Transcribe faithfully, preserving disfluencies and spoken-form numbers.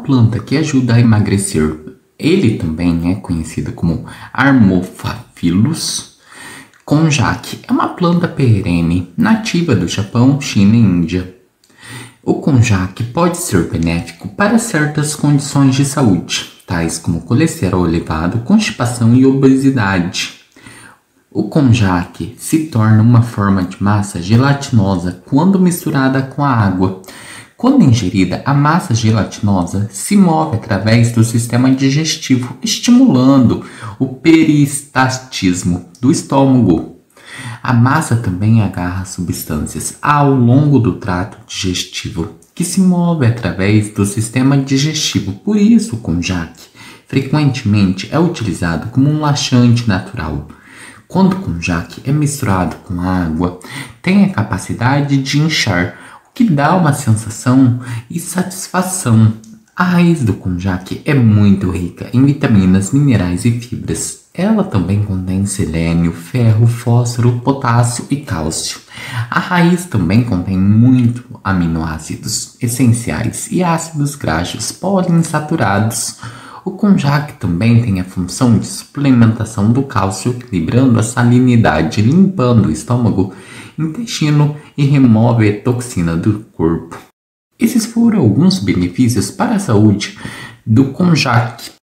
planta que ajuda a emagrecer. Ele também é conhecido como Haemophilus konjac. É uma planta perene, nativa do Japão, China e Índia. O konjac pode ser benéfico para certas condições de saúde, tais como colesterol elevado, constipação e obesidade. O konjac se torna uma forma de massa gelatinosa quando misturada com a água. Quando ingerida, a massa gelatinosa se move através do sistema digestivo, estimulando o peristaltismo do estômago. A massa também agarra substâncias ao longo do trato digestivo, que se move através do sistema digestivo. Por isso, o konjac frequentemente é utilizado como um laxante natural. Quando o konjac é misturado com água, tem a capacidade de inchar, o que dá uma sensação e satisfação. A raiz do konjac é muito rica em vitaminas, minerais e fibras. Ela também contém selênio, ferro, fósforo, potássio e cálcio. A raiz também contém muito aminoácidos essenciais e ácidos graxos poliinsaturados. O konjac também tem a função de suplementação do cálcio, equilibrando a salinidade, limpando o estômago, intestino e remove a toxina do corpo. Esses foram alguns benefícios para a saúde do konjac.